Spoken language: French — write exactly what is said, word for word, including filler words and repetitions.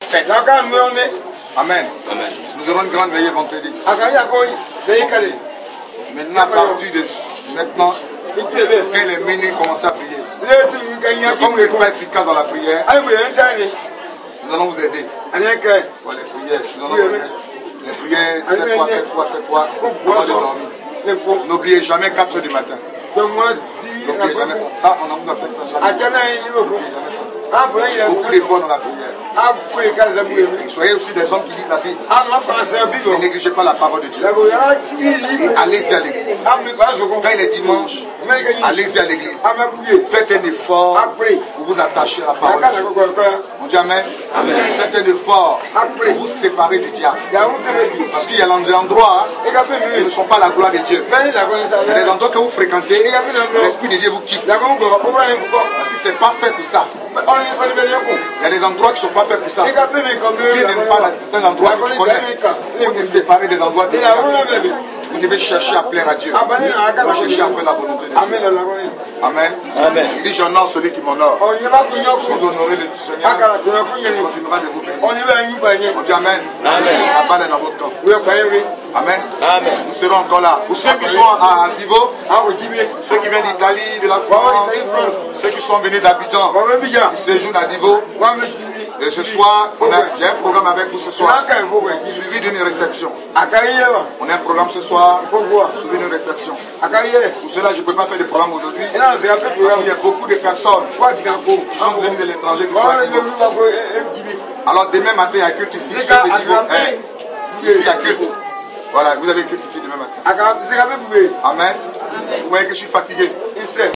fête. Amen. Amen. Nous aurons une grande veillée vendredi. Maintenant, à partir de maintenant, quand les minuit commencent à prier, comme vous n'êtes pas efficace dans la prière, nous allons vous aider. Pour les prières, nous allons vous aider. Les prières, sept fois, sept fois, sept fois, avant de dormir. N'oubliez jamais quatre heures du matin. N'oubliez jamais ça. Ça, on a vous a fait ça jamais. Beaucoup d'efforts dans la prière. Soyez aussi des hommes qui lisent la Bible. Ne négligez pas la parole de Dieu. Allez-y à l'église. Quand il est dimanche, allez-y à l'église. Faites un effort pour vous attacher à la parole de Dieu. On dit Amen. Faites un effort pour vous séparer du diable. Parce qu'il y a des endroits qui ne sont pas la gloire de Dieu. Il y a des endroits que vous fréquentez, l'Esprit de Dieu vous quitte. Parce que c'est pas fait pour ça. Il y a des endroits qui ne sont pas faits pour ça. Dieu n'aime pas certains endroits que tu connais. Vous vous séparez des endroits de Dieu. Vous devez chercher à plaire à Dieu. Vous devez chercher à faire la volonté de Dieu. Amen. Amen. Il dit j'honore celui qui m'honore. Vous honorez le Seigneur. Il continuera de vous bénir. On dit Amen. Amen. La balle est dans votre camp. Amen. Amen. Nous serons encore là. Pour ceux qui sont à Divo, ceux qui viennent d'Italie, de la France, ceux qui sont venus d'Abidjan, qui séjournent à Divo, et ce soir, on a, il y a un programme avec vous ce soir, suivi d'une réception. On a un programme ce soir, suivi d'une réception. Pour cela, je ne peux pas faire de programme aujourd'hui. Il y a beaucoup de personnes qui sont venues de l'étranger qui sont à Divo. Alors demain matin, il y a culte ici. Ici, il y a culte. Voilà, vous avez culte ici demain matin. Amen. Vous voyez que je suis fatigué.